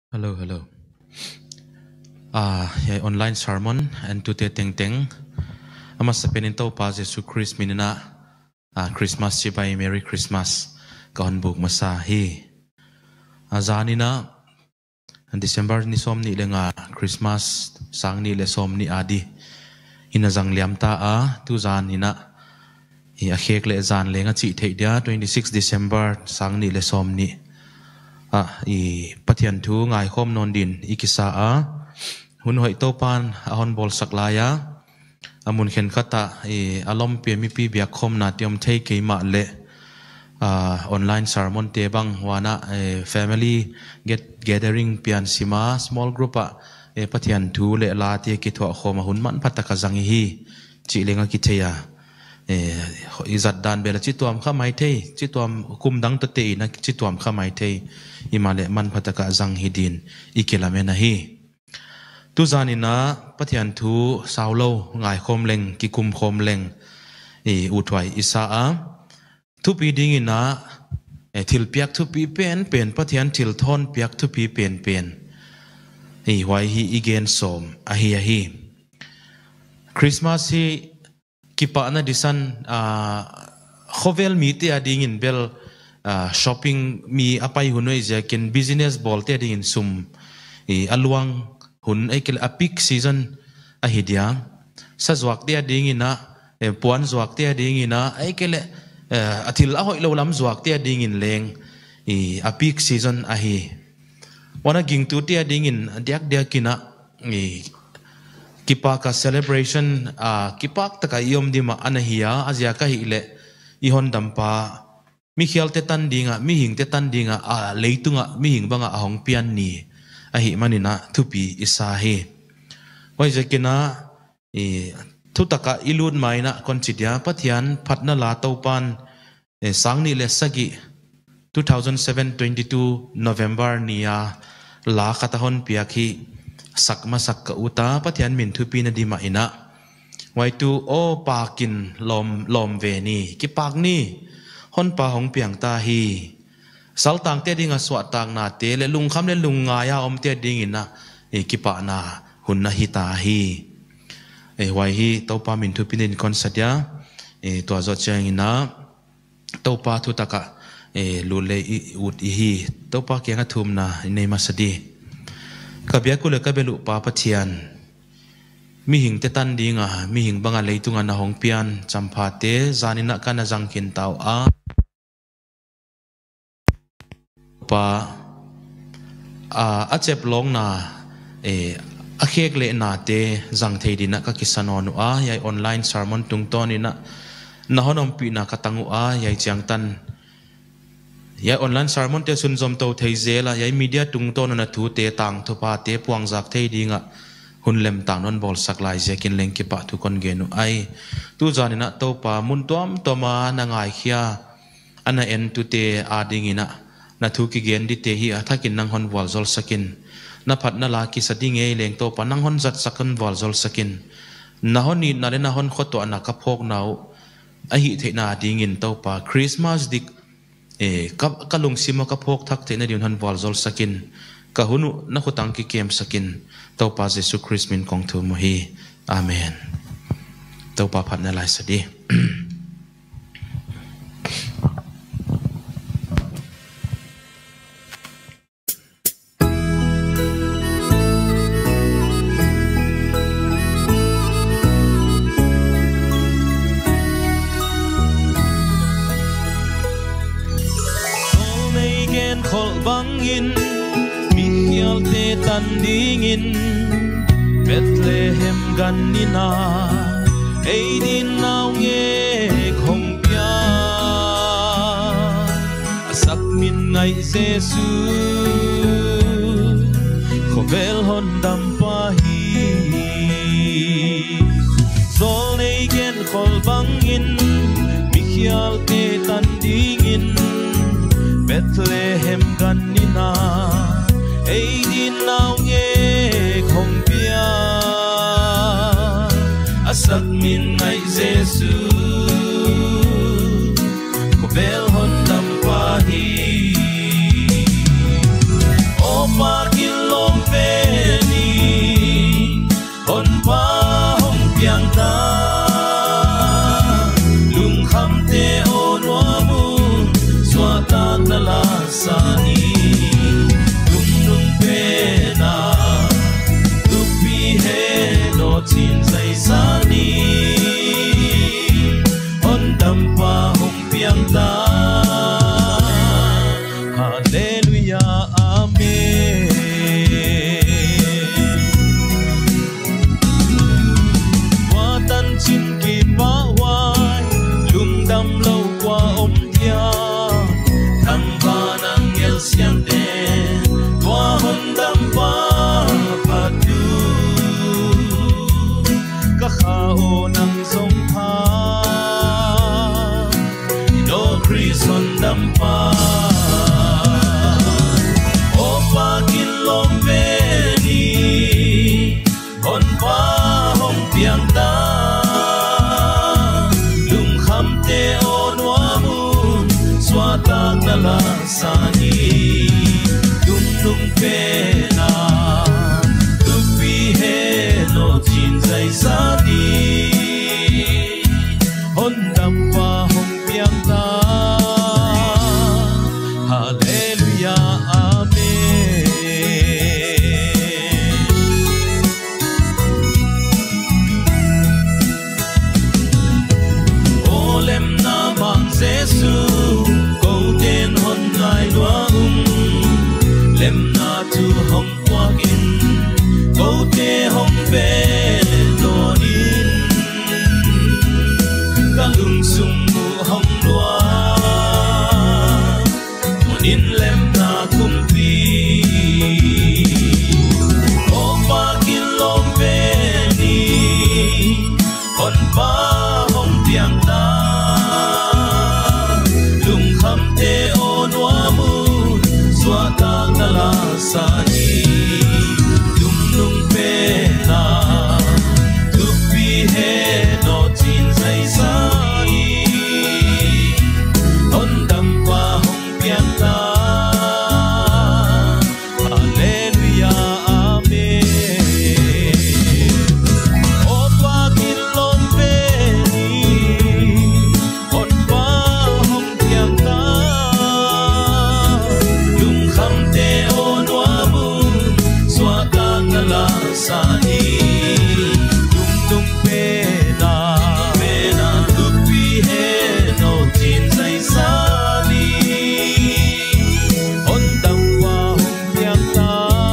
Hello, hello. Online sermon and today teng. Ama sa peninto pa Jesus Christ minina. Christmas chibay Merry Christmas. Kahonbuk masahi. Azani na. December ni som ni lenga Christmas sang ni le som ni adi. Inazang liam ta tu zan ina. Akhek le zan lenga chi thei dia 26 December sang ni le som ni. Patian thu ngai khom non din ikisa hun hoi to pan ahon bol saklaya amun khen khata alom pe mi pi bia khom na tiom thei ke ma le online sermon te bang wana family gathering pian sima small group patian thu le la te ki tho khom hun man pataka zangi hi chi lenga ki theya izat dan bela chi tuam kha mai thei chi tuam kum dang te na chi tuam kha mai thei imale man phataka zang hidin ikilame na hi tu zanina pathian thu saulo ngai khom leng ki kum khom leng uthwai isa thu pi ding ina thil piak thu pi pen pathian thil thon piak thu pi pen wai hi igen som a hi Christmas hi kipa na disan khovel mi te ading in bel shopping mi apai hunoi je ken business bol te ding in sum aluang hun ekel a peak season a hidia sa zwak te ding ina puan zwak te ding ina ekele athil a hoi lo lam zwak te ding in leng a peak season a hi wana ging tu te ding in diak kina kipa ka celebration kipak taka yom dima anahia azia ka hile ihon dampa mi khial te tan dinga mi hing te tan dinga leitunga mi hing banga ahong pian ni ahi manina thupi isa he wai jakina thutaka ilun maina considia pathian phatna la topan sangni le sagi 2007-22 November nia la khatahon piakhi sakma sakka uta pathian min thupi na dima ina wai tu o pakin lom ve ni ki pak ni hon pa hong piang ta hi saltang te dinga swa tang na te le lung kham le lung nga ya om te ding ina ki pa na hun na hi ta hi wai hi to pa min thupi nin kon sadia to zo chang ina to pa thu taka lu le ut hi to pa ke nga thum na nei masadi kabia kule kabelu pa pathian mi hing te tan dinga mi hing banga leitunga na hong pian champha te zanina kana jangkin taw pa achep long na a khek le na te jang thei dina ka kisanonu yai online sermon tungton ina na honom pi na katangu yai changtan yai online sermon te sun zom to thei zela yai media tungton na thu te tang thopa te puang jak thei dinga hunlem tang non bol saklai jekin lengki pa thu kon genu ai tu janina to pa mun tom toma na ngai khia ana en tu te adingina na thu ki gen di te hi athakin nang hon wal zol sakin na phat na la ki sadinge leng to pa nang hon zat sakon wal zol sakin na hon ni na le na hon khoto ana ka phok nau a hi theina dingin to pa Christmas dik kalung sima ka phok thak theina din hon wal zol sakin ka hunu na khutang ki kem sakin to pa Jesus Christ min kong thu mo hi amen to pa phat na lai sadi Dingin Bethlehem ganina Eidin nao nge khong pia Asak min ngai Jesu Khovel hon dam pahi Zol nei gen khol bangin Mikhial te tan dingin Bethlehem ganina Eidin nao nge khong pia Asak min ngai Jesu Khovel hon dam pahi O pa kil suatang nalasani lung lung pena tupi he no chin sai sai on dam qua hong piang ta hallelujah amen opa kilom peni on pa hong piang ta lung kham te on wa bu suatang nalasani lung lung pena pena tupi he no chin sai sani on dam wa hong piang ta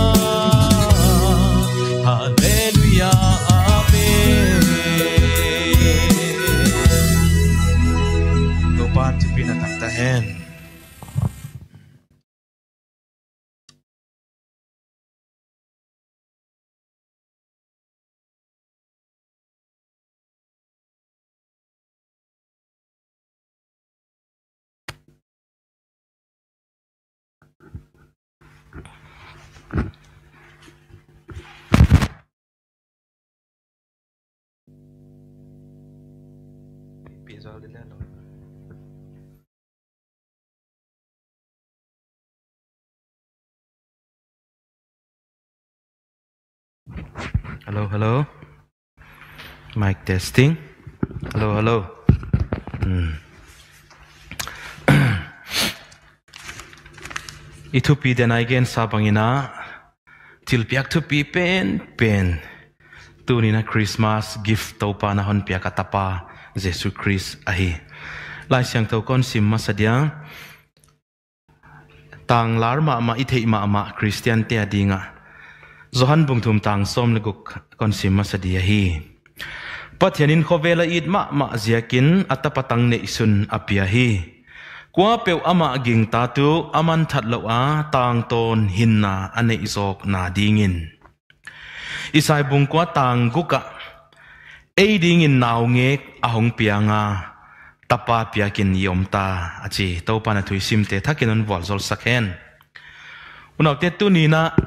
hallelujah amen Tupan tupi na taktahen. Hello, hello. Mic testing. Hello, hello. Itupi den again sabangina. Til piak tupi pen. Tunina Christmas gift tau pa na hon piak atapa Jesus Christ ahi. Lai siang tau kon sim masadia. Tang lar ma ithei ma Christian te adinga. Zohan bung thum tang som leguk kon sim masadia hi. Pathianin khovela id ma ziakin atapatang ne isun apia hi. Kwa peu ama ging tatu aman that lawa tang ton hinna ane isok na dingin. Isai bung kwa tang guka ei dingin naw ngek ahong pianga tapa piakin yomta achi to pana thui simte thakinon volzol sakhen. Unaw te tu ni na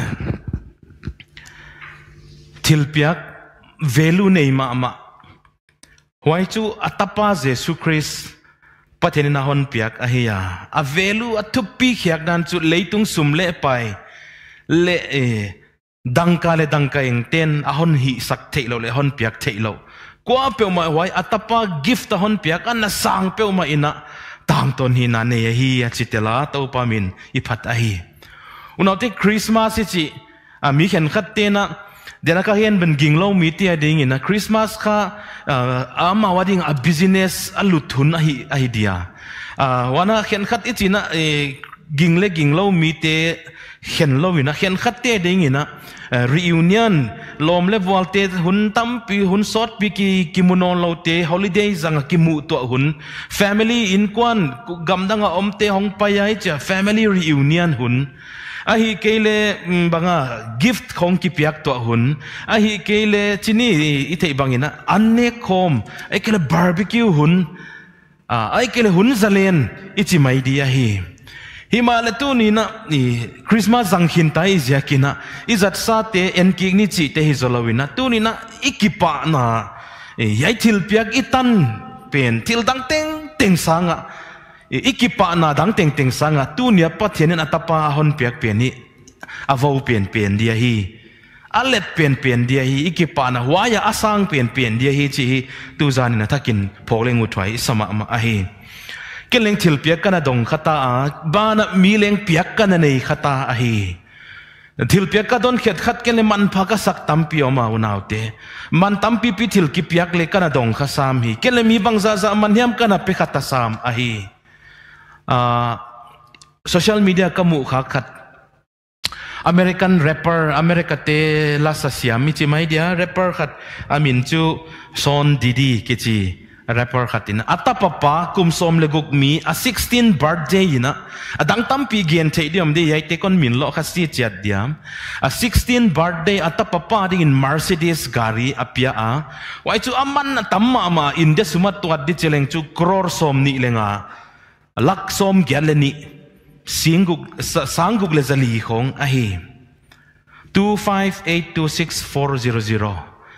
tilpiak value nei ma huai chu atapa Jesus Christ pathen na hon piak ahia a value atupi khiak dan chu leitung sumle pai le dangka eng ten ahon hi sak theilo le hon piak theilo kwa pe ma huai atapa gift a hon piak an na sang pe ma ina tang ton hi na ne hi achitela to pamin iphat ahi unaute Christmas chi mi khen khatte na dena ka hian ben ginglo mi tia ding in a Christmas kha ama wading a business a luthun a dia wana khen khat ichina ginglo mi te khen lo ina khen khat te ding ina reunion lom le volte hun tampi hun sort pi ki munon lo te holiday zanga ki mu to hun family in kwan gamdanga omte hong payai cha family reunion hun ahi kele banga gift khong ki piak to hun ahi kele chini ithei bangina anne khom ekele barbecue hun ai kele hun zalen ichi mai dia hi himalatu ni na ni Christmas zanghin tai ziakina izat sa te enki ni chi te hizolawina tu ni na ikipa na yai thil piak itan pen thil dang teng sanga ikipa na dang teng sanga tu nia pathianin atapa hon piak pen ni avau pen dia hi alet pen dia hi ikipa na waya asang pen dia hi chi tu zanin na thakin pholeng uthwai sama ma a hi keleng thil piak kana dong khata a bana mileng piak kana nei khata a hi thil piak ka don khet khat kele man phaka sak tampi oma unaute man tampi pi thil ki piak le kana dong kha sam hi kele mi bangza za man hiam kana pe khata sam a hi social media kamu khat American rapper America te la sasia mi chi mai dia rapper khat amin chu Son Diddy kichi rapper khatin atapapa kumsom leguk mi a 16 birthday ina adang tampi gen theidiam de yai te kon min lo khasi chat diam a 16 birthday atapapa ding in Mercedes gari apia a wai chu aman tamma ma in de sumat tuat di cheleng chu crore som ni lenga lak som gyaleni sanguk le zali khong ahi 25826400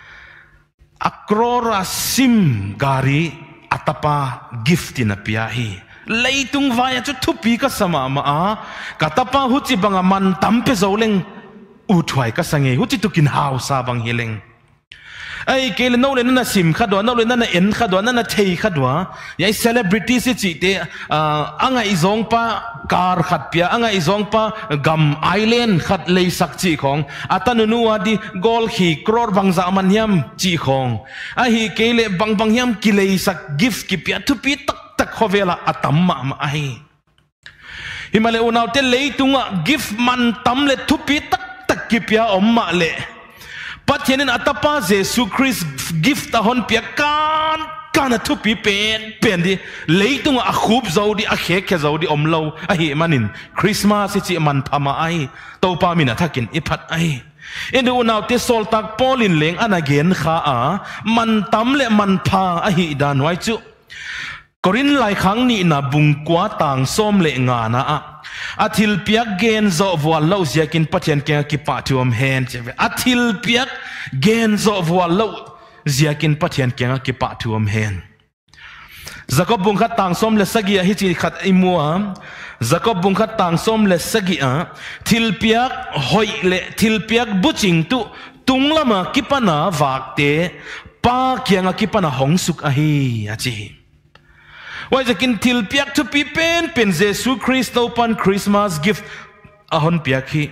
akrora sim gari atapa gift in apia hi leitung vaya chu thupi ka sama ma katapa huchi banga man tampe zoleng uthwai ka sange huchi tukin hausa bang hileng ai kele no le na sim khadwa no le na en khadwa na thei khadwa yai celebrity si chi te anga izong pa car khat pia anga izong pa gam island khat lei sak chi khong atanu adi gol hi crore bangza man hiam chi khong a hi kele bang hiam kilei sak gift ki pia thu pi tak khovela atamma ma ai himale unaw te leitunga gift man tam le thu pi tak ki pia omma le pathianin atapa Jesu Christ gift ahon pia kan thu pi pen di leitunga a khub zodi a khek zodi omlo a hi manin Christmas chi man phama ai to pa mina thakin iphat ai endu unaw te sol tak polin leng anagen kha a man tam le man pha a hi dan wai chu korin lai khang ni na bung kwa tang som le nga na athil piak gen zo wal lo ziakin pathian ke ki pa thuam hen cheve athil piak gen zo wal lo ziakin pathian ke ki pa thuam hen Jacob bung khat tang som le sagi hi chi khat imua Jacob bung khat tang som le sagi thil piak hoi le thil piak buching tu tunglama kipana wakte pa kyanga kipana hongsuk a hi achi why jakin til piak to pi pen Jesu Christ open Christmas gift ahon piak hi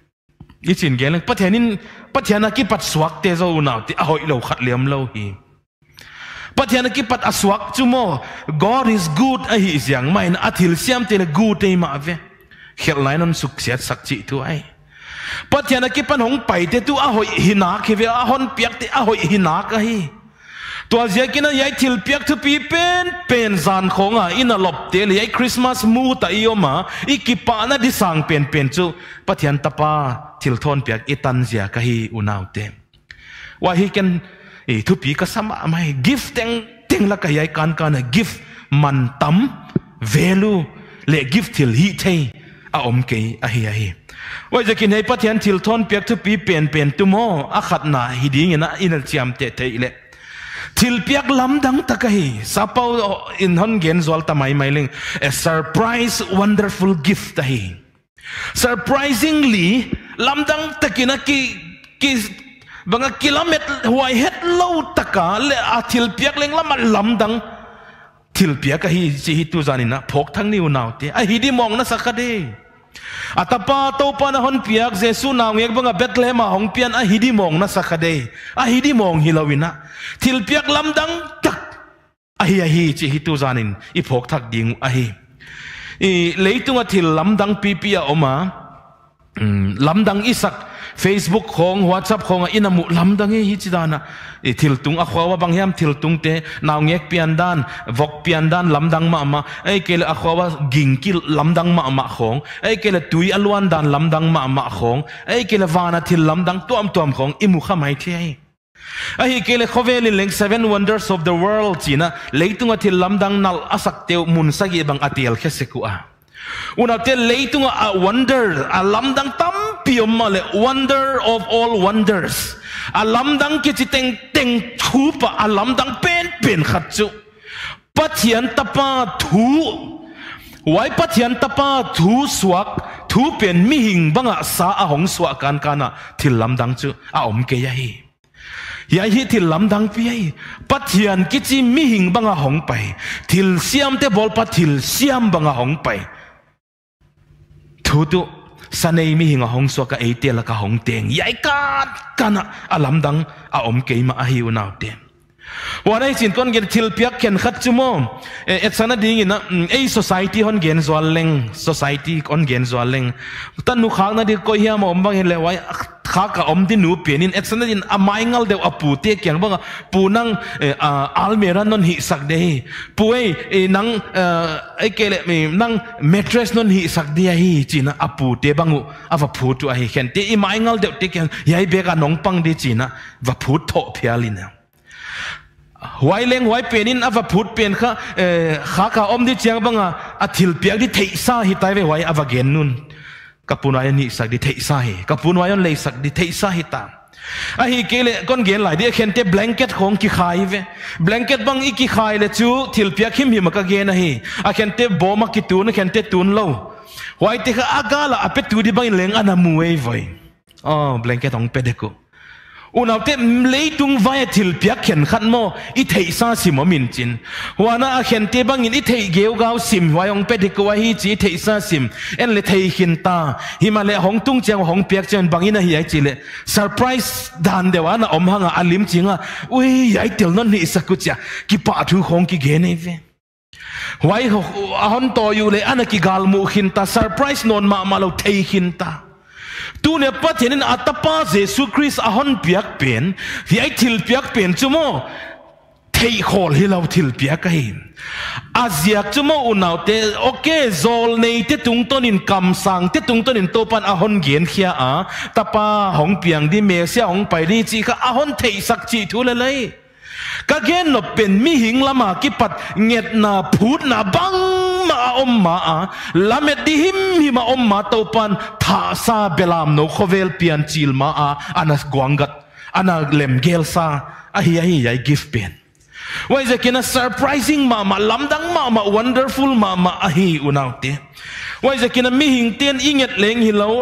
ichin geleng pathiana ki pat swak te zo unaw ti ahoi lo khat liam lo hi pathiana ki pat aswak chumo God is good a hi siang main athil siam te good te ma ve khel lain on suk siat sak chi tu ai pathiana ki pan hong pai te tu ahoi hina ke ve ahon piak te ahoi hina ka hi tua ziakina yai thil piak thu pi pen zan khonga ina lop te le yai Christmas mu ta ioma ikipa na di sang pen chu pathian tapa thil thon piak itan zia ka hi unaw te wa hi ken thu pi ka sama mai gift teng la ka yai kan gift man tam value le gift thil hi thei a om ke a hi wa jakin hei pathian thil thon piak thu pi pen tu mo a khat na hi ding ina inal chiam te le thil piak lamdang takahi sapau in hon gen zol tamai mailing a surprise wonderful gift tahi surprisingly lamdang takina ki banga kilometer huai het lo taka le a thil piak leng lama lamdang thil piak hi chi tu zanina phok thang ni unaw te a hi di mong na sakade atapa to pa na hon piak Jesu naw ngek banga Bethlehem hong pian a hidi mong na sakhade a hidi mong hilawina thil piak lamdang tak a hi chi hitu zanin i phok thak ding a hi i leitunga thil lamdang pi a oma lamdang isak Facebook khong WhatsApp khong inamu lamdang hi chidana i thil tung a khwawa bangyam thil tung te naw ngek pian dan vok pian dan lamdang ma ai kele a khwawa gingki lamdang ma khong ai kele tui alwan dan lamdang ma khong ai kele wana thil lamdang tuam khong imu khamai thei ai kele khoveli leng 7 wonders of the world china leitunga thil lamdang nal asak teu mun sagi bang atel kheseku a unate leitunga a wonder a lamdang tam piomale wonder of all wonders a lamdang ki teng thupa a lamdang pen khatchu pathian tapa thu wai pathian tapa thu swak thu pen mi hing banga sa a hong swa kan kana thil lamdang chu a om ke ya hi thil lamdang pi ai pathian ki chi mi hing banga hong pai thil siam te bol pa thil siam banga hong pai thu tu sanei mi hinga hong so ka ate la ka hong teng yai kat kana alamdang a om ke ma a hi unaw te wanai chin kon gen thil piak ken khat chumo et sana ding ina ei society hon gen zwaleng society kon gen zwaleng tan nu khang na di ko hiam om bang le wai kha ka om di nu penin et sana din amaingal de apu te kyang bang punang almera non hi sak de puei nang ai kele mi nang mattress non hi sak dia hi china apu te bangu ava phu tu a hi khen te amaingal de te kyang yai be ka nong pang de china va phu tho phialina huai leng huai penin ava phut pen kha kha om di chiang banga athil piak di thei sa hi tai ve huai ava gen nun kapunai ni sak di thei sa hi kapunai on le sak di thei sa hi ta a hi kele kon gen lai di khen te blanket khong ki khai ve blanket bang i ki khai le chu thil piak him hi ma ka gen a hi a khen te bo ma ki tun khen te tun lo huai te kha agala apet tu di bang leng ana muei voi blanket ong pedeko unaw te leitung vai thil piak khen khat mo i thei sa sim min chin wana a khen te bangin i thei geu gau sim wayong pedeko wa hi chi thei sa sim en le thei khin ta himale hong tung chang hong piak chen bangin a hi ai chi le surprise dan dewana om hanga alim chinga ui yai tel non ni sakucha ki pa thu khong ki ge nei ve wai a hon to yu le anaki gal mu khin ta surprise non ma lo thei khin ta tu ne pathianin atapa Jesu Christ ahon piak pen hi ai thil piak pen chumo thei khol hi lo thil piak ka hi aziak chumo unaute okay zol nei te tung tonin kam sang te tung tonin topan ahon gen khia a tapa hong piang di me sia hong pai ri chi kha ahon thei sak chi thu le lai ka gen no pen mi hing lama ki pat nget na phut na bang ma om ma a lamet di him hi ma om ma to pan tha sa belam no khovel pian chil ma a anas gwangat ana lem gel sa a hi ai give pen why is it surprising ma lamdang ma wonderful ma a hi unaute why is it mi hing ten inget leng hi lo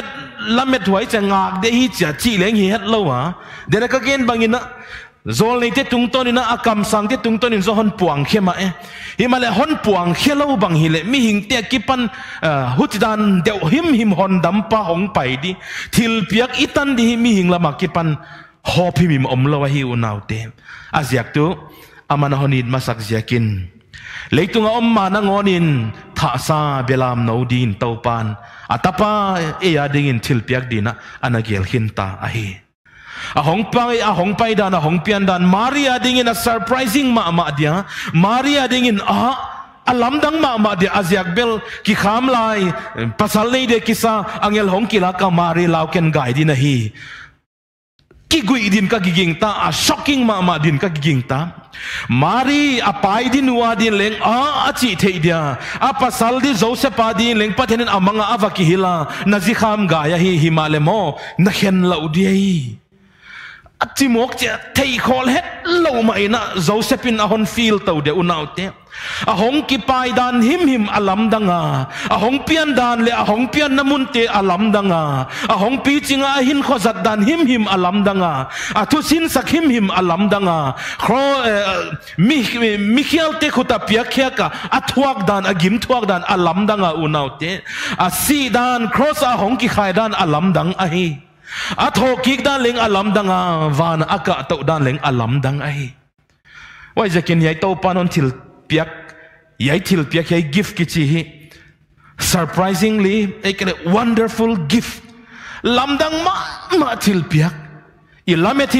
lamet wai changak de hi cha chi leng hi het lo ha de ka gen bangina zol nei te tung tonin a kam sang te tung tonin zo hon puang khema himale hon puang khelo bang hile mi hing te kipan hutdan deu him hon dam pa hong pai di thil piak itan di mi hing lama kipan hop him om lo hi unaw te aziak tu amana honid masak ziakin leitunga om mana ngonin tha sa belam no din topan atapa e ya dingin thil piak dina anagel hinta ahi ahong pai dan ahong pian dan Maria dingin a surprising ma dia Maria dingin alam dang ma dia aziak bel ki kham lai pasal nei de kisa angel hong kila ka Mari lau ken gai din hi ki gui din ka giging ta a shocking ma din ka giging ta Mari apai din wa din leng a chi thei dia a pasal di Joseph pa din leng pathenin amanga avaki hila nazi kham ga ya hi himale mo na khen lau dia Timok che thei khol het lo mai na Josephine ahon feel to de unaute ahong ki pai dan him alam danga ahong pian dan le ahong pian namun te alam danga ahong pi chinga hin khozat dan him alam danga athu sin sak him alam danga kho Michael te khuta pia khya ka athuak dan agim thuak dan alam danga unaute asi dan cross ahong ki khai dan alam dang ahi atho kik dan leng alam danga van aka to dan leng alam dang ai wai jakin yai to panon thil piak yai gift ki chi hi surprisingly a wonderful gift lamdang ma thil piak ilamethi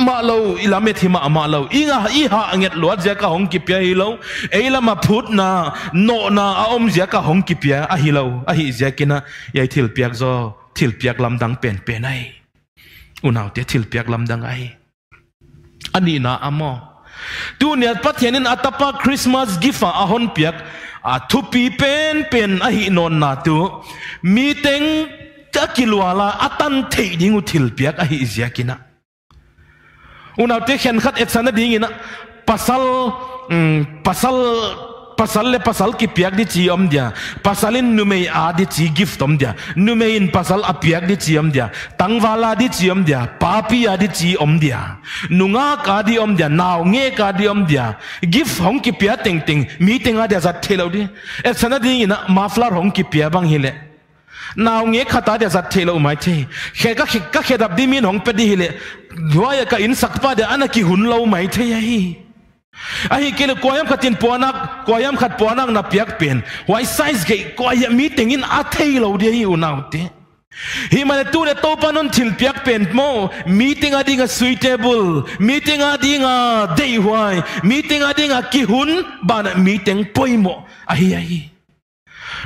ma lo inga iha anget lo ja ka hong ki pia hi lo eilama phut na no na om ja ka hong ki pia a hi lo a hi jakina yai thil piak zo thil piak lamdang pen ai unaw te thil piak lamdang ai ani na amo tu ne pathianin atapa Christmas gift a hon piak a thupi pen a hi non na tu meeting ta kilwala atan thei dingu thil piak a hi ziakina unaw te khen khat etsana dingina pasal ki piak di chi om dia pasalin numei a di chi gift om dia numein pasal a piak di chi om dia tangwala di chi om dia papi a di chi om dia nunga ka di om dia naw nge ka di om dia gift hong ki pia ting meeting a dia zat thelo di e sana di ina maflar hong ki pia bang hile naw nge khata dia zat thelo mai the ka khedap di min hong pe di hile duaya ka in sakpa de anaki hun lo mai the hi ahi kele koyam khat puanak na piak pen why size ge koyam meeting in athei lo de hi unaute hi mane tu le to panon thil piak pen mo meeting adinga suitable meeting adinga day why meeting adinga ki hun ban meeting poimo ahi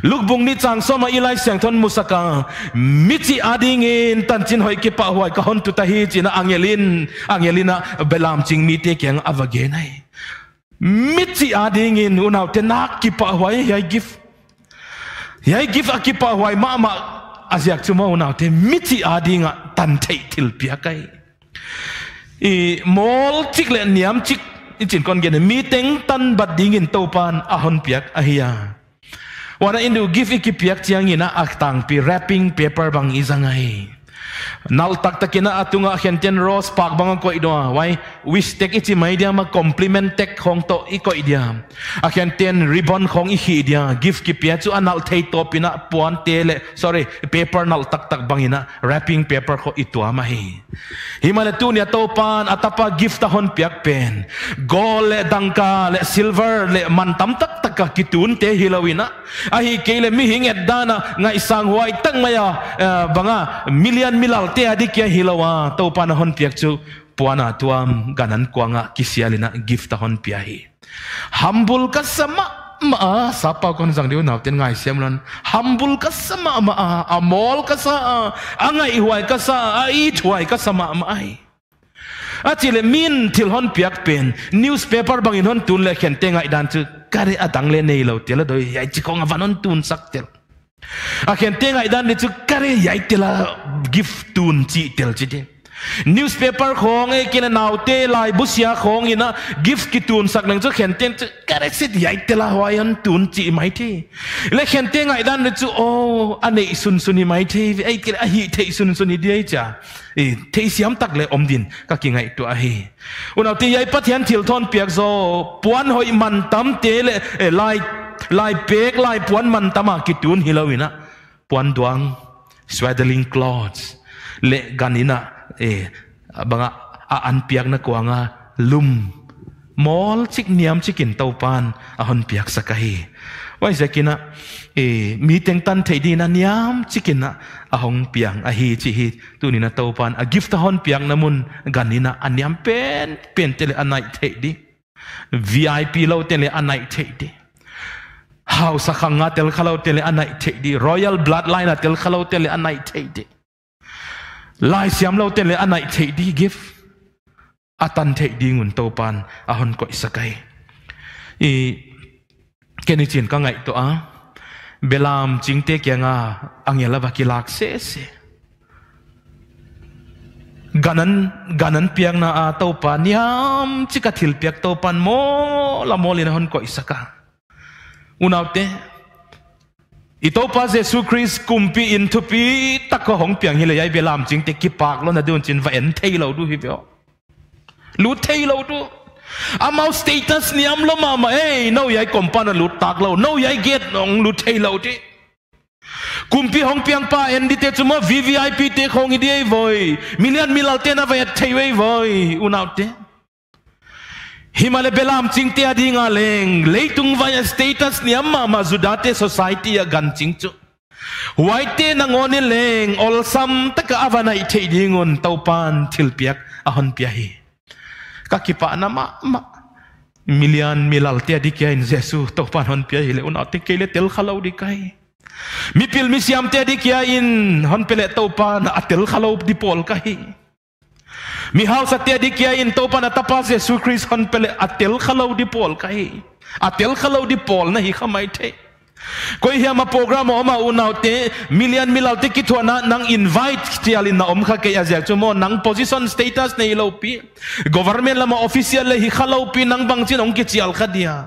ลูกบุงนี่จางสมาอีไลเสียงทนมุสกามิจิอาดิงินตันจินหอยเก็บปะหวยกะฮอนตุตาฮีจินะอังเยลินะเบลามจิงมีเตเกียงอวเกนัยมิจิอาดิงินอุณาวเตนักกิปะหวยยายกิฟอากิปะหวยมาอาเซียกจุมาอุณาวเตมิจิอาดิงะตันเททิลเปียไกมอลจิกเลนิยมจิกจินคนเกนมีเต็งตันบัดดิงินโตปานอาฮอนเปียกอาฮิยาวันนั้นดูกิฟต์อีกเปียกเจียงอินะอักตังปี wrapping paper บางอีสังไงนัลตักตะกินะอัตุงะเขียนเจนโรสปากบางก็อีดวไว้วิสเต็กอีจิไม่เดียมา compliment เต็กของโตอีก็อีเดียอักเขียนเจนริบบอนของอีขีเดียกิฟต์กิเปียจูอันนัลเทยโตปินะปวนเตเล sorry paper นัลตักบางอินะ wrapping paper ของอีตัวมาฮิมาเลตุเนี่ยโตปานอัตปากิฟต์ตะฮอนเปียกเป็นโกลเลดังกาเลซิลเวอร์เลมันตัมตักกะกิตุนเตฮิลาวินะอาฮิเกเลมิหิงเอ็ดดานะไงสังหวยตั้งมายาบังมิลเลียนมิลาเตอดิกยาฮิลาวาโตปานฮอนเปียกจูปวนาตัวมกันันกวางกิเซียลินะกิฟต์ตะฮอนเปียฮีฮัมบุลกัสมะมาสาปาคนสังเดียวนาเต็นไงเสียมนันฮัมบุลกัสมะมาอมอลกัสอังไงหวยกัสอีถวยกัสมะมาอาจิเลมินทิลฮอนเปียกเป็นนิวส์เพเปอร์บางอินฮอนตุนเลเขียนเตงไอดันจูการะดังเลนี่เราเตลโดยยัยจิกองอวันฮอนตุนสักเตลอาเขียนเตงไอดันนี่จูการะยัยเตลกิฟตุนจีเตลจีเดนิวส์เพเปอร์ของไอ้กินนาวเตลายบุษยาของอินะกิฟต์กิตุนสักหนึ่งจูเขียนเตงจูการะสิยัยเตลฮวายันตุนจีไม่ทีเลเขียนเตงไอดันนี่จูโออันนี้สุนไม่ทีไอ้กินฮีเทสุนเดียจ้าเทเสียมตักเลยอมดินก็กินไงตัวเฮอุณเอาที่ยัยปัทยันทิลทอนเปียกโซปวนหอยมันตั้มเตเลลายเป๊กลายปวนมันตั้มกิตุนฮิลาวินะปวนดวง swaddling clothes เลกันนินะบังอันเปียกนักวางลุมมอลชิกเนียมชิกินเตาปานอันเปียกสักเฮว่าจะกินนะมีเต็งตันเทดีนะเนียมชิกินนะหงเปียงฮีจิฮีตัวนี้นะเตาปานกิฟต์หอนเปียงนะมุนกันนี่นะอันเนียมเป็นเตเลอันไหนเทดี VIP เราเตเลอันไหนเทดีเฮาสักขังเตลขเราเตเลอันไหนเทดี Royal Bloodline เตลขเราเตเลอันไหนเทดีลายเสียมเราเตเลอันไหนเทดีกิฟต์อัตันเทดีงุนเตาปานหงก็อิสกัยเกนิจินก็ไงตัวเบลามจิงเตเกียงอังเยลาบักิลักเสกันันเปียงนาเตาปานยามจิกทิลเปียกเตาปานโมละโมลินะฮอนก็อิสกาอุณาวเตอิเตาปาเยซูคริสต์กุมปีอินทุปีตักก็หงเปียงฮิเลยายเบลามจิงเตกิปากแล้วนะดูจินว่าเอ็นเทเราดูฮิเบลลูเทเราดูอามาสเตตัสนิยมละมาน้อยายคอมพานะลุดตักเราน้อยายเกตน้องลุดเทเราที่กุมพีห้องเปียงป้าเอ็นดิเตจุมา VVIP เตะของอีเดียไว้มิลเลียนมิลล์เตนะไว้เทไว้อุณาวเตฮิมาเลเบลามจิงเตอดีงาเลงเลยตุงไว้สเตตัสนิยมมาจุดาเต society กันจิงจุไว้เตนังอนเลงอลซัมตะกะอวันไอเทดีงอนเตาปานทิลเปียกอาฮันเปียฮีkakipa nama milian milal tia dikai Yesus topan hon pia ile un ate kele tel khalau dikai mipil misiam tia dikai in hon pele topan atel khalau dipol kai mi haus tia dikai in topan atapas Yesus Christ hon pele atel khalau dipol kai atel khalau dipol na hi khamai the koi hiam ma program oma unaute million milaute kitwana nang invite tialin na omkha ke azia chumo nang position status nei lopi government lama official le hi khalopi nang bangchin ong ki chial khadia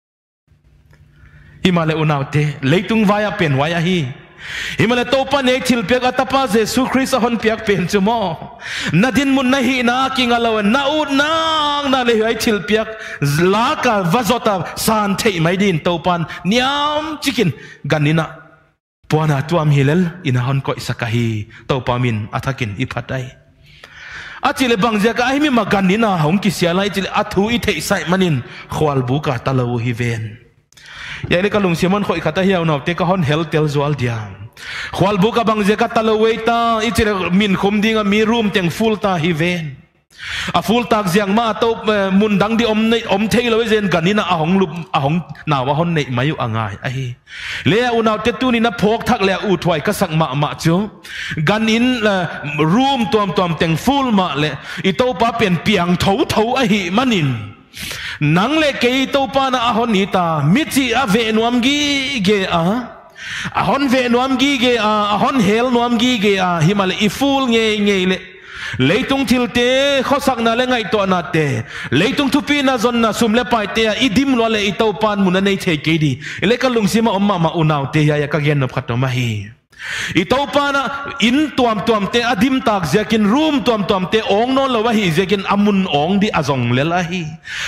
himale unaute leitung vaya pen waya hi himale topa ne thil pek atapa Jesu Christ hon pek pen chumo nadin mun nahi na kingalaw na ud nang na le ai thil pek laka vazota san thei mai din topan niam chikin ganina puana tuam hilal ina hon ko isakahi topamin athakin iphatai achile bangja ka ahimi maganina hong ki sialai chile athu I thei sai manin khwal buka talawu hi ven yaile kalung simon khoi khata hiaw no te ka hon hel tel zwal diam khwal buka bangja ka talawei ta ichile min khum dinga mi room teng full ta hi ven full tak ziang ma to mun dang di om thei lo zen ganina ahong lup ahong nawa hon nei mayu angai ai le unaw te tu ni na phok thak le u thwai ka sak ma chu ganin room tom teng full ma le I to pa pen piang tho ai manin nang le ke to pa na ahon ni ta michi ave nuam gi ge ahon ve nuam gi ge ahon hel nuam gi ge himale I full nge le leitung thilte khosak na le ngai to na te leitung thupi na zon na sum le pai te idim lo le itau pan mun nei the ke di le ka lungsima omma ma unaw te ya ka gen no khato ma hi itau pana in tuam te adim tak zekin room tuam te ong no lo wa hi zekin amun ong di azong le la hi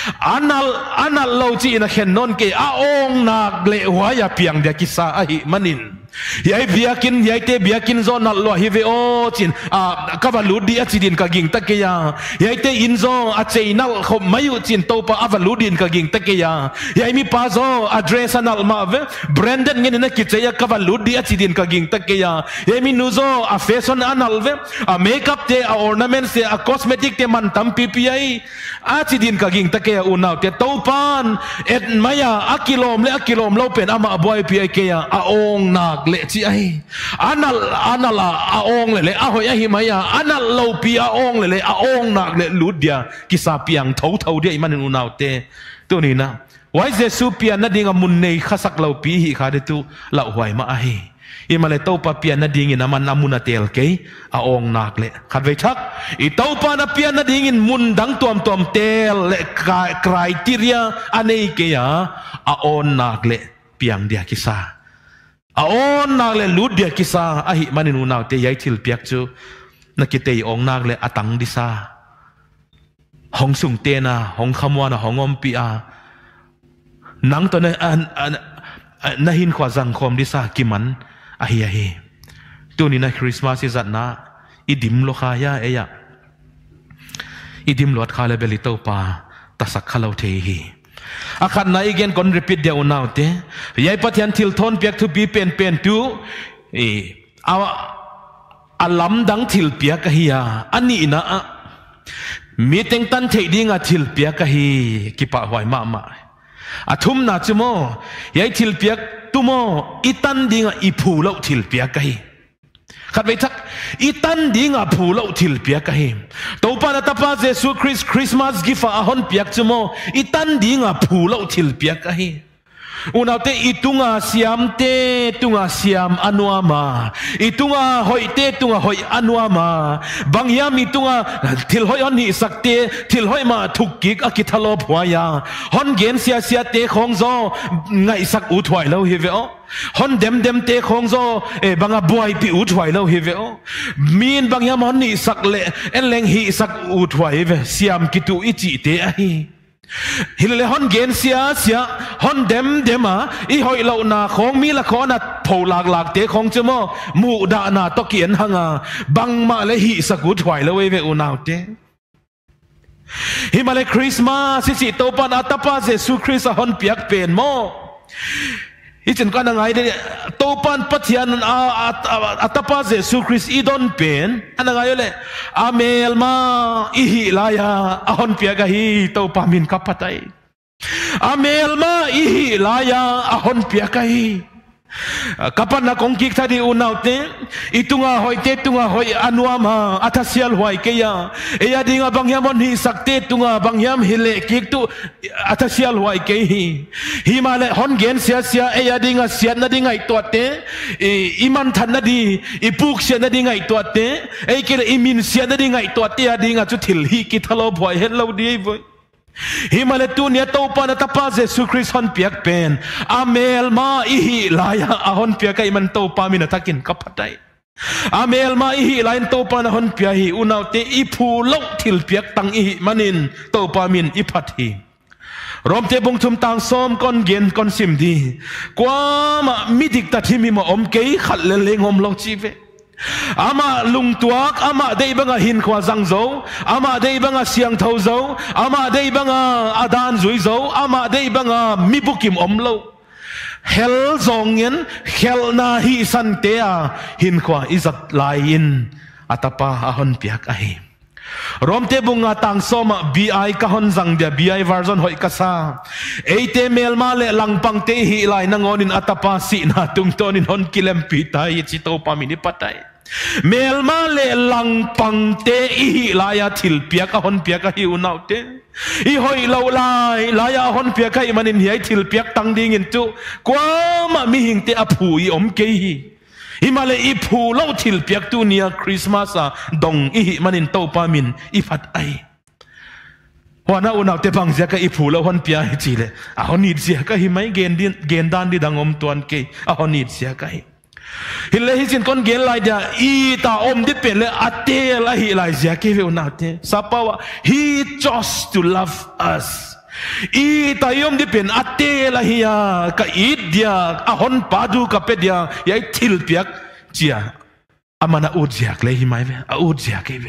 anal lo chi na khen non ke a ong nak le wa ya piang dia kisa a hi manin yai te biakin zo nal lo hi ve o chin kavalu di achidin ka ging takeya yai te in zo a cheinal khom mayu chin to pa avaludin ka ging takeya yai mi pa zo address anal ma ve branded ngin na kicheya kavalu di achidin ka ging takeya yai mi nu zo a fashion anal ve a makeup te a ornaments te a cosmetic te man tam ppi achidin ka ging takeya unaw te to pan et maya akilom lo pen ama boy pi keya a ong nak le chi ai anala aong le ahoy hi maya anal lo pi aong le aong nak le ludia kisa piang tho dia iman unaw te tu ni na wai jesu pian na dinga mun nei khasak lo pi hi kha de tu la huai ma ai imale to pa pian na dingin aman namuna tel ke aong nak le khat ve thak I to pa na pian na dingin mun dang tuam tel le criteria anei ke ya aon nak le piang dia kisa aon nak le lud dia kisa ahi manin unaw te yai thil piak chu nakitei ong nak le atang disa hong sung te na hong khamwa na hongom pi nang to na hin khwa jang khom disa kiman ahi tu ni na Christmas izat na idim lo kha ya eya idim lot kha le beli to pa tasak khalo the hi akhat na igen kon repeat dia unaw te yai pathian thil thon piak thu pi pen tu alam dang thil piak ka hiya ani na meeting tan thei dinga thil piak ka hi kipa hwai ma athum na chumo yai thil piak tumo itan dinga iphu lo thil piak ka hi khat ve thak itan dinga phu lo thil piak ka hi to pa na tapa jesu Christmas gifa ahon piak chumo itan dinga phu lo thil piak ka hi unaw te itunga siam anuama itunga hoite tunga hoi anuama bangyam itunga thil hoi on hi sakte thil hoi ma thukik akithalo phwaya hon gen sia te khongzo ngai sak u thwai lo hi ve o hon dem te khongzo banga boy pi u thwai lo hi ve o min bangyam hon ni sak le en leng hi sak u thwai ve siam kitu ichi te a hi hilele hon gen sia hon dem I hoi lo na khong mi la khona pho lak te khong chumo mu da na to kien hanga bang ma le hi saku thwai lo we unaw te himale Christmas si to pan atapa jesu Christ hon piak pen mo ichen kana ngai de to pan pathian atapa jesu Christ idon pen anangai le amel ma ihi laya ahon piak hi to pamin kapatai amel ma ihi laya ahon piak hi kapan na kongkik tadi unaw te itunga hoi anuama atasial huai keya eya dinga bangyamon hi sakte tunga bangyam hile kik tu atasial huai ke hi himale hon gen sia eya dinga sian na dinga itote iman than na di ipuk sian na dinga itote ei kire imin sian na dinga itote ya dinga chu thil hi ki thalo bhoi hello di voi himale tu nia to pa na tapa jesu Christ hon piak pen amel ma ihi laya ahon piak kai man to pa min takin kapatai amel ma ihi lain to pa na hon pia hi unaw te iphu lo thil piak tang ihi manin to pa min iphat hi rom te bung thum tang som kon gen kon sim di kwa ma midik ta thimi ma om ke khal le lengom lo chi ve ama lung tuak ama dei banga hin khwa zang zo ama dei banga siang tho zo ama dei banga adan zui zo ama dei banga mibukim omlo hel zongen hel na hi san te hin khwa izat lain atapa ahon piak ahi rom te bunga tang soma bi ka hon zang dia bi version hoi kasa eite melma le langpang te hi lai nangonin atapa si na tungtonin hon kilem pitai chi to pamini patai melma le langpang te hi laya thil pia ka hon pia ka hi unaute i hoi lo lai laya hon pia ka imanin hi thil piak tang ding in tu kwa ma mi hing te aphu i om ke hi Himale ipu lau til piak tu nia Christmas a dong ihi manin tau pa min ifat ai. Wana unaw te pang zia ka ipu lau hon pia hi chile. Ahon nid zia ka himay gen dan di dang om tuan ke. Ahon nid zia ka hi. Hile hi sin kon gen lai dia i ta om di pen le ate la hi lai zia ke ve unaw te. Sapawa he chose to love us. I tayom di pen ate la hiya ka id dia ahon padu ka pe dia yai til piak chia amana ujiak le himai ve a ujiak ve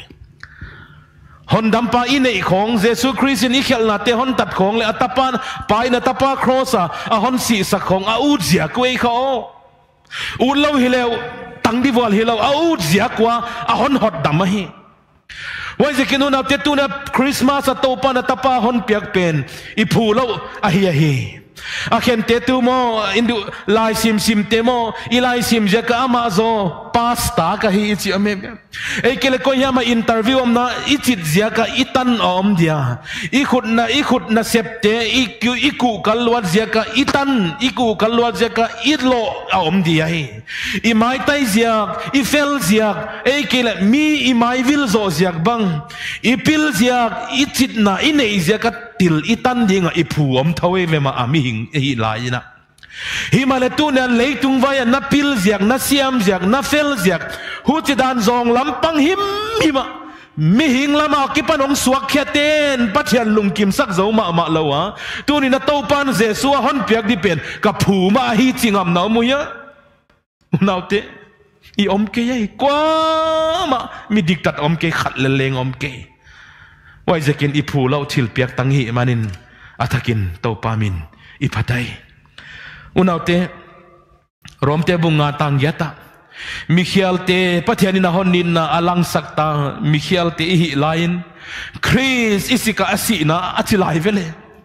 hon dampa ine khong Jesu Christ ni khel na te hon tat khong le atapan pai na tapa crossa ahon si sa khong a ujiak we kho u lo hileu tang di wal hileu a ujiak wa ahon hot damahi Why is it na te tu na Christmas at topa na tapa hon piak pen ipulo ahi aken te tu mo indu lai sim te mo ilai sim je ka amazo pasta ka hi ichi ame e kele ko yama interview am na ichit zia ka itan om dia ikut na septe iku kalwat zia ka itan iku kalwat zia ka idlo om dia hi imai tai zia ifel zia e kele mi imai vil zo zia bang ipil zia ichit na ine zia ka til itan dinga ipu om thawe ve ma ami hing hi lai na himale tu na leitung vaya na pil ziak na siam ziak na fel ziak hu ti dan zong lampang hima mi hing lama ki panong suak khaten pathian lungkim sak zo ma lawa tu ni na to pan Jesu hon piak di pen ka phu ma hi chingam na mu ya naute i om ke ye kwa ma mi diktat om ke khat le leng om ke wai zekin i phu lo thil piak tang hi manin atakin to pamin i phatai unaute rom te bunga tang yata Michael te pathiani na honin na alang sakta Michael te hi lain Chris isika asina achilai vele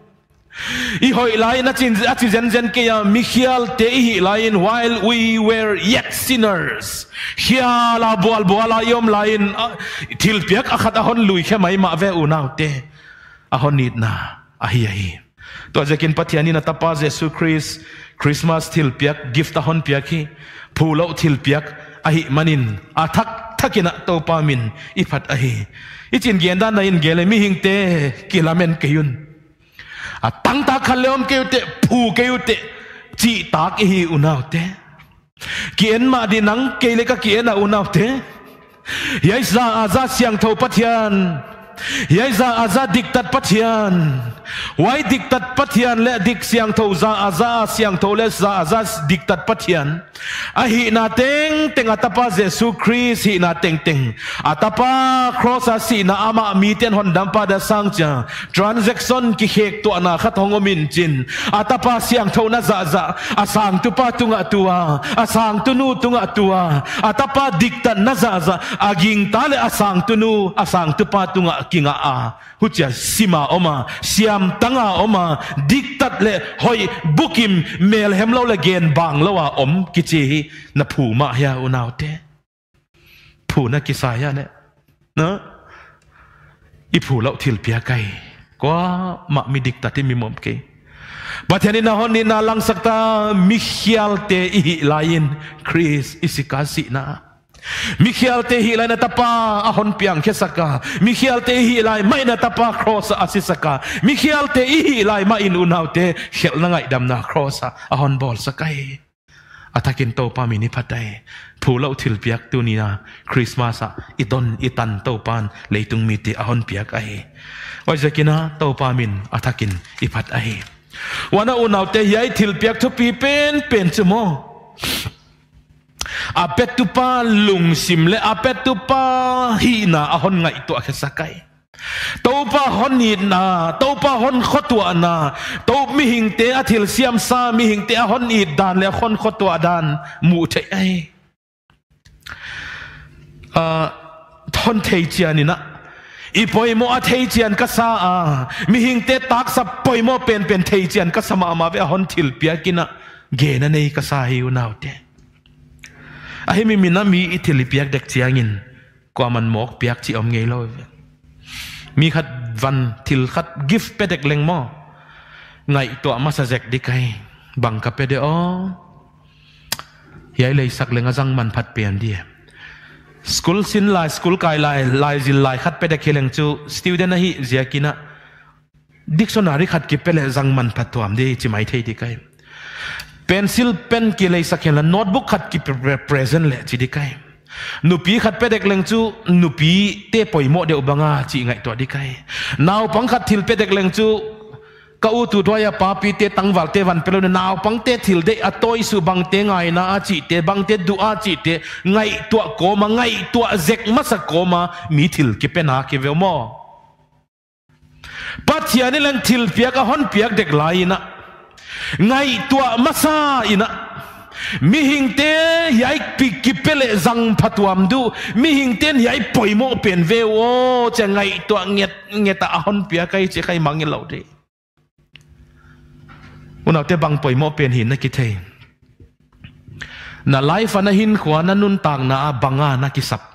I hoi lain achi zen ke ya Michael te hi lain while we were yet sinners hia la boal yom lain thil piak akhat ahon lui khemai ma ve unaute ahon nit na ahi to zekin pathiani na tapa Jesu Christ Christmas thil piak gift ahon piak hi phulo thil piak ahi manin athak thakina to pamin ifat ahi ichin genda na in gele mi hingte kilamen kayun atang ta khalom kayute phu kayute chi tak hi unaute kien ma dinang kele ka kien na unaute yaisa aza siang tho pathian yaisa aza diktat pathian why diktat pathian le dik siang tho za aza siang tho le za aza diktat pathian ahi na teng atapa Jesu Christ hi na teng atapa cross asi na ama miten hon dampa da sangcha transaction ki hek to na khat hongomin chin atapa siang tho na za asang tu pa tunga tua asang tu nu tunga tua atapa diktat na za aging tale asang tu nu asang tu pa tunga kinga a hucha sima oma siam tanga oma diktat le hoi bukim mel hemlo le gen bang lawa om kichi na phu ma ya unaute phu na kisaya ne na i phu lo thil pia kai kwa ma mi diktat mi mom ke bathani na hon ni na lang sakta Michael te i lain Chris isikasi na Michael te hi lai na tapa ahon piang kesaka Michael te hi lai mai na tapa cross asisaka Michael te hi lai ma in unaute khel na ngai dam na cross ahon bol sakai atakin to pamini phatai phulo thil piak tu ni na Christmas itan to pan leitung mi te ahon piak ai wai zakina to pamin atakin iphat ai wana unaute yai thil piak thu pi pen chumo apet tu pa lung sim le apet tu pa hina ahon ngai to akhasakai to pa hon ni na to pa hon khotwa na to mi hing te athil siam sa mi hing te ahon i dan le khon khotwa dan mu the ai thon thei chiani na อีปอยโมอาเทเจียนก็ซามีหิงเตตักสับปอยโมเป็นเทเจียนก็สมาเวหอนทิลเปียกินะเกนันเองก็ซาฮิวนาเตไอ้มีน้ำมีอิทิลเปียกเด็กเจียงินกว่ามันหมอกเปียกที่อมเงยเลยมีขัดวันทิลขัดกิฟต์เป็ดเด็กเล็งหม้อไงตัวมาสเจกดิไกบังกับเป็ดยายเลยสักเล็งจังมันพัดเปลี่ยนดีสกูลสินไลสกูลกายไลจิลไลขัดเป็ดเด็กเล็งจูสติวเดนฮีเจียกินะดิกชันนารีขัดกิเป็ดจังมันพัดตัวมดีจิไม่เท่ดิไกpencil pen ki lei sakhen la notebook khat ki present le chi dikai nupi khat pe dek leng chu nupi te poimo de ubanga chi ngai to dikai naw pang khat thil pe dek leng chu ka u tu toya pa pi te tangwal te wan pelo naw pang te thil de atoi su bang te ngai na a chi te bang te du a chi te ngai to ko ma ngai to zek ma sa ko ma mi thil ki pe na ki ve mo pathiani lang thil piak a hon piak dek lai na ngay tua masa ina mi hing te yai kipele zang patuam du mi hing ten yai poimo pen ve o cha ngay tua ngeta ahon pia kai che kai mangin lo de unaw te bang poimo pen hin na ki thei na life na hin khwa na nun tang na banga na ki sap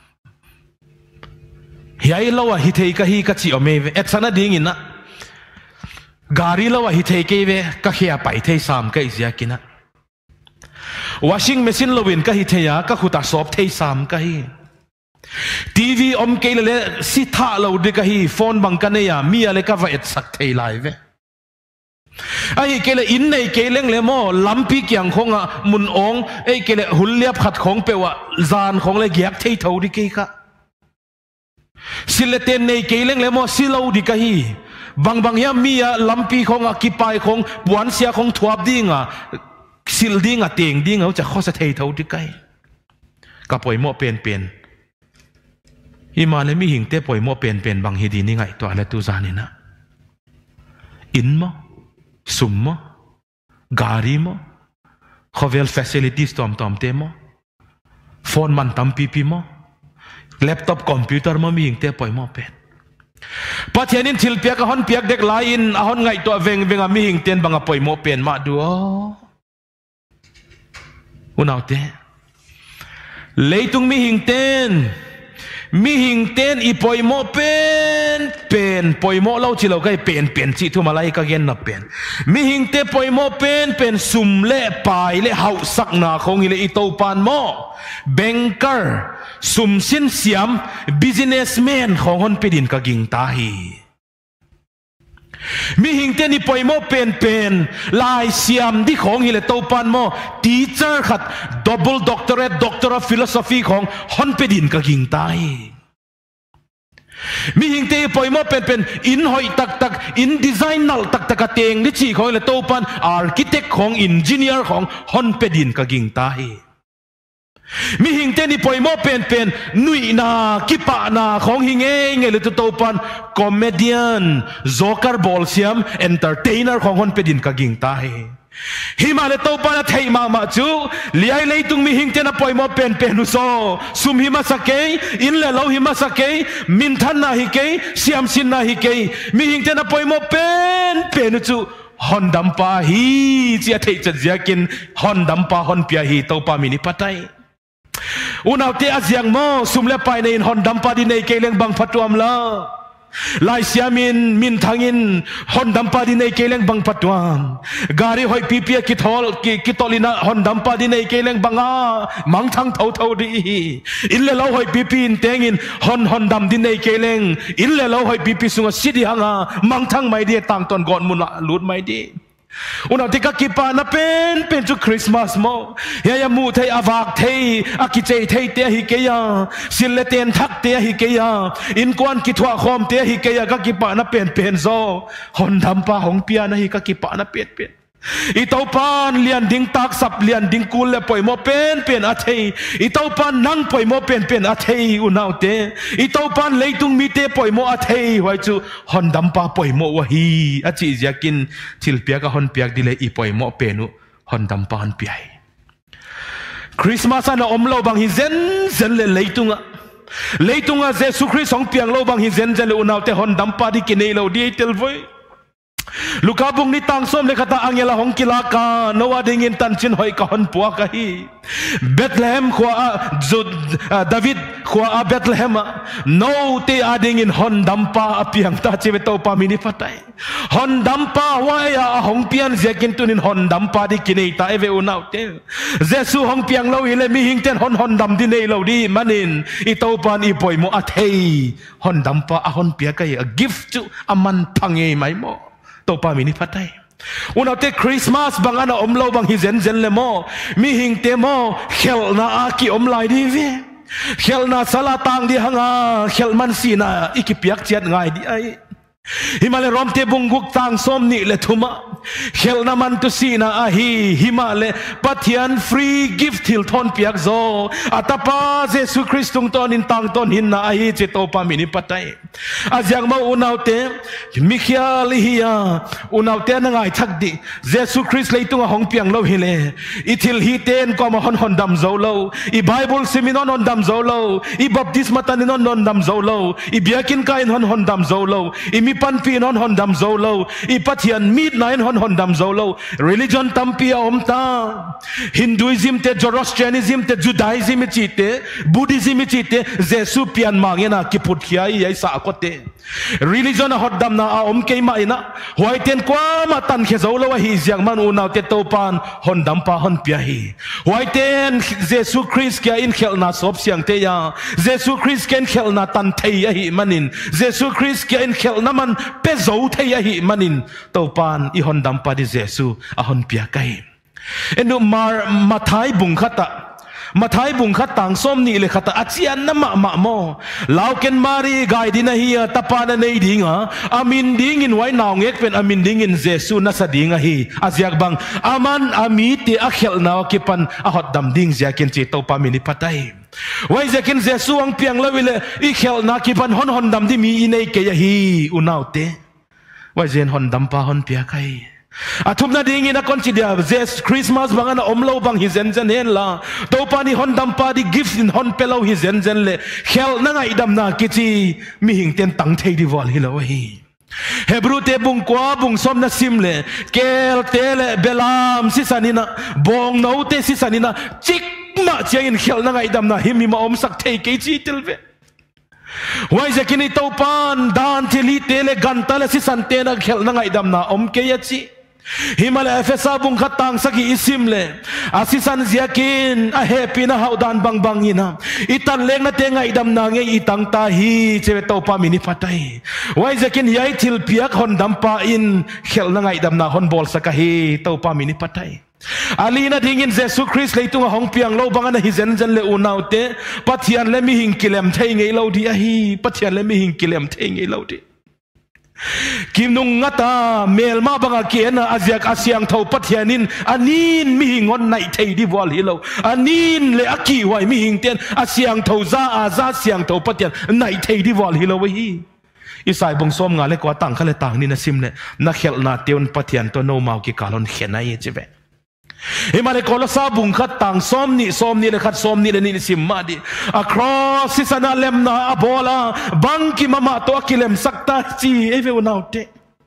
yai lawa hi thei ka hi ka chi ome et sana ding ina gari lawa hi thei ke ve ka khia pai thei sam ka izia kina washing machine lowin ka hi theya ka khuta sop thei sam ka hi tv om ke le si tha lo de ka hi phone bang ka ne ya mi ale ka va et sak thei lai ve ai ke le in nei ke leng le mo lampi kyang khonga mun ong ei ke le huliap khat khong pe wa zan khong le gyak thei tho di ke ka sileten nei ke leng le mo silo di ka hi bang ya mia lampi khong a kipai khong puan sia khong thuap dinga sil dinga teng dinga cha kho sa thei tho ti kai ka poimo pen imale mi hing te poimo pen bang hi di ni ngai to ala tu zanina in mo sum mo gari mo khovel facilities tom te mo phone man tam pi mo laptop computer mo mi hing te poimo pen pathianin thil piak a hon piak dek lain a hon ngai to veng a mi hing ten banga poimo pen ma du unaw te leitung mi hing ten i poimo pen poimo lo chi lo kai pen chi thu malai ka gen na pen mi hing te poimo pen sum le pai le hau sak na khong ile i to pan mo banker sum sin siam businessman khong hon pedin ka ging ta hi mi hing te ni poimo pen lai siam di khong hi le to pan mo teacher khat double doctorate doctor of philosophy khong hon pedin ka ging ta hi mi hing te poimo pen in hoi tak in design nal tak ateng ni chi khong le to pan architect khong engineer khong hon pedin ka ging ta hi mi hing te ni poimo pen nui na kipa na khong hinge nge le to pan comedian joker bol siam entertainer khong hon pedin ka ging ta hi himale to pan thei ma chu liai leitung mi hing te na poimo pen nu so sum hima sakei in le lo hima sakei min than na hi ke siam sin na hi ke mi hing te na poimo pen chu hon dam pa hi chia thei chat jakin hon dam pa hon pia hi to pa mini patai unaw te aziang mo sumle pai nei hon dam pa di nei keleng bang patuam la lai siamin min thangin hon dam pa di nei keleng bang patuam gari hoi pipia ki tolina hon dam pa di nei keleng banga mang thang tho di in le lo hoi pipin tengin hon dam di nei keleng in le lo hoi pipi sunga sidi hanga mang thang mai di tang ton gon mun lut mai di unaw tika kipa na pen chu Christmas mo ya mu thei awak thei akichei thei te hi ke ya sileten thak te hi ke ya in kwan ki thwa khom te hi ke ya ka kipa na pen zo hon dham pa hong pia na hi ka kipa na pen itaw pan lian ding tak sap lian ding kul le poimo pen a thei itaw pan nang poimo pen a thei unaw te itaw pan leitung mi te poimo a thei hoi chu hon dam pa poimo wa hi a chi jakin thil pia ka hon piak dile i poimo penu hon dam pa hon piai Christmas ana omlo bang hi zen le leitunga leitunga Jesu Christ ong piang lo bang hi zen zen le unaw te hon dampa di kinei lo di tel voi Luka bung ni tang som le kata angela hong kilaka noa dingin tan chin hoi ka hon puak ka hi Bethlehem khwa David khwa Bethlehem no te ading in hon dampa apiang ta chewe to pa mini patai hon dampa waya hong pian zekin tunin hon dampa di kinei ta eve unaw te Jesu hong piang lo ile mi hing ten hon dam di nei lo di manin ito pan i poi mo athei hon dampa a hon pia kai a gift to aman pange mai mo to pa mini patai unaw te Christmas bang ana omlo bang hi zen zen le mo mi hing te mo khel na aki omlai di ve khel na sala tang di hanga khel man sina ikipiak chiat ngai di ai himale rom te bunguk tang som ni le thuma khel na man tu sina a hi himale pathian free gift hil thon piak zo atapa Jesu Christung ton in tang ton hin na a hi che to pa mini patai azyang ma unaw te mikhial hiya unaw te na ngai thak di Jesu Christ leitung a hong piang lo hile ithil hi ten ko ma hon dam zo lo I Bible seminon on dam zo lo I baptisma tanin on dam zo lo I biakin kain hon dam zo lo I mi pan pi non hon dam zo lo I pathian meet nine hon dam zo lo religion tampi om ta Hinduism te Zoroastrianism te Judaism chi te Buddhism chi te Jesu pian mangena ki put khiai ai sa ko te religion hot dam na a om ke ma ina hoi ten kwa ma tan khe zo lo hi jiang man unaw te to pan hon dam pa hon pia hi hoi ten Jesu Christ kya in khel na sop siang te ya Jesu Christ ken khel na tan thei ya hi manin Jesu Christ kya in khel na man pe zo thei ya hi manin to pan I hon dam pa di Jesu a hon pia kai enu mathai bung khat tang som ni le khata achian na ma mo lauken mari gai dina hi tapana nei dinga amin ding in wai naw ngek pen amin ding in Jesu na sa dinga hi azyak bang aman amiti akhel naw kipan ahot dam ding zyakin chi to pa mini patai wai zyakin Jesu ang piang lawile I khel na kipan hon dam di mi inei ke ya hi unaw te wai zen hon dam pa hon pia kai athum na ding ina consider this Christmas bang ana omlo bang hi zen zen hen la to pani hon dam pa di gift in hon pelo hi zen zen le khel na ngai dam na kichi mi hing ten tang thei di wal hi lo hi Hebrew te bung kwa bung som na simle kel tele belam sisanina bong no te sisanina chik ma chiang in khel na ngai dam na hi mi ma om sak thei ke chi tilve wai zakini to pan dan thili tele gantale sisante na khel na ngai dam na om ke ya chi Himalaya Efesa bung khatang saki isimle asisan ziakin a happy na haudan bang ina itan leng na tenga idam na nge itang tahi chewe to pa mini patai wai zakin yai thil piak hon dampa in khel na ngai idam na hon bol sakahi to pa mini patai alina dingin Jesu Christ leitung hong piang lo bang na hi zen zen le unaw te pathian le mi hing kilem thei ngei lo di a hi pathian le mi hing kilem thei ngei lo di kim nung ngata melma banga kiena azyak asyang thau pathianin anin mi hingon nai thei di wal hilo anin le aki wai mi hing ten asyang thau za syang thau pathian nai thei di wal hilo hi isai bong som nga le ko tang khale tang ni na simle na khel na teun pathian to no mau ki kalon khenai chebe Himare kolosa bung khat tang som ni le khat som ni le ni simma di across sisana lem na abola bangki mama to akilem sakta chi eve unaute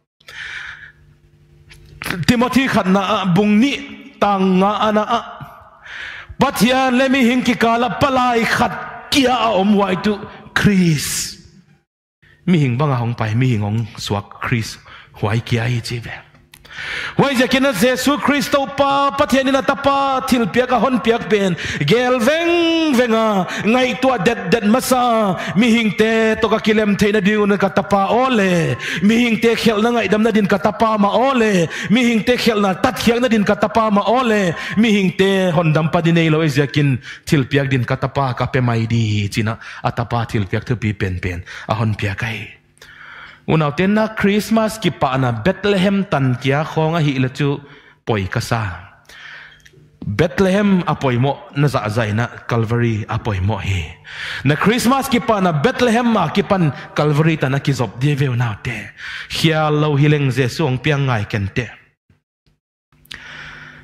Timothy khat na bung ni tang nga ana a pathian le mi hing ki kala palai khat kia om wai tu Chris mi hing banga hong pai mi hing ong swak Chris wai kia hi chive wai zakina Jesu Christo pa pathianina tapa thil piak a hon piak ben gel venga ngai tua det masa mi hingte to ka kilem theina diun ka tapa ole mi hingte khel na ngai dam na din ka tapa ma ole mi hingte khel na tat khiang na din ka tapa ma ole mi hingte hon dam pa dinei lo zakin thil piak din ka tapa ka pe mai di china atapa thil piak thu pi pen a hon piak kai unaw ten na Christmas ki pa na Bethlehem tan kia khonga hi le chu poi kasa Bethlehem apoi mo na za zaina Calvary apoi mo hi na Christmas ki pa na Bethlehem ma ki pan Calvary ta na ki zop de ve unaw te hial lo hileng Jesu ong piang ngai ken te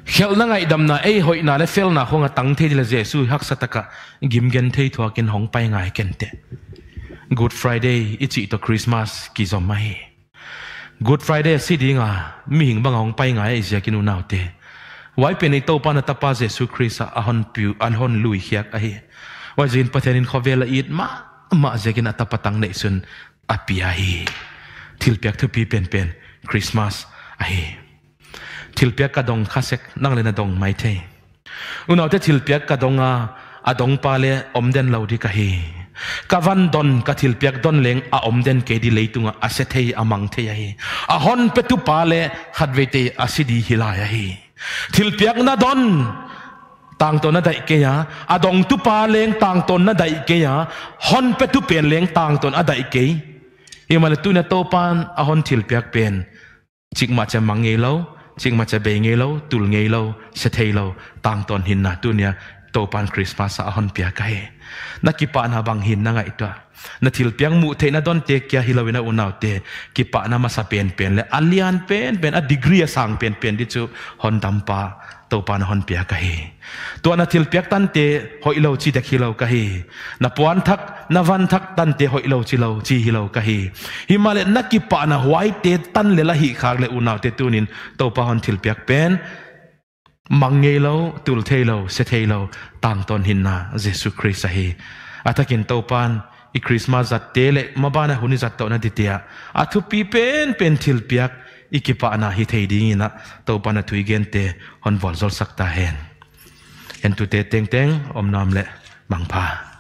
khel na ngai dam na ei hoi na le fel na khonga tang the dile jesu hak sataka gim gen thei thwa kin hong pai ngai ken te Good Friday ichi to Christmas ki zom mai Good Friday si dinga mi hing bang hong pai ngai isia kin unaw te wai pe nei to pa na tapa jesu Christ a hon piu an hon lui hiak a hi wa jin pathenin khovela it ma jekin atapatang nei sun apia hi thilpiak thupi pen Christmas a hi thilpiak ka dong khasek nang le na dong mai the unaw te thilpiak ka donga adong pa le omden lodi ka hi kavan don ka thilpiak don leng a omden ke di leitunga asethei amang the hi a hon petu pa le khatwete asidi hilaya hi thilpiak na don tang ton na dai ke ya adong tu pa leng tang ton na dai ke ya hon petu pen leng tang ton a dai ke imal tu na to pan a hon thilpiak pen chikma cha mangelo chikma cha be ngelo tul ngelo sethei lo tang ton hin na tu nya to pan Christmas a hon pia kai nakipa na bang hin na ngai to na thilpiang mu theina don te kya hilawina unaw te kipa na masa pen le alian pen a degree sang pen di chu hon dampa to pan hon pia kai to na thilpiak tan te hoilo chi de khilo kai na puan thak na van thak tan te hoilo chi hilo kai himale nakipa na white te tan le la hi khak le unaw te tunin to pa hon thilpiak pen mangelo tul thelo se thelo tang ton hinna Jesus Christ hi atakin to pan i Christmas at tele mabana huni zat to na ditia athu pi pen thilpiak ikipa na hi thei ding na to pan athui gen te hon vol zol sakta hen en tu te teng om nam le mangpha